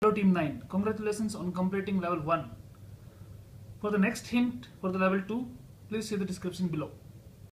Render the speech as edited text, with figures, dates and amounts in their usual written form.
Hello Team 9, congratulations on completing level 1. For the next hint for the level 2, please see the description below.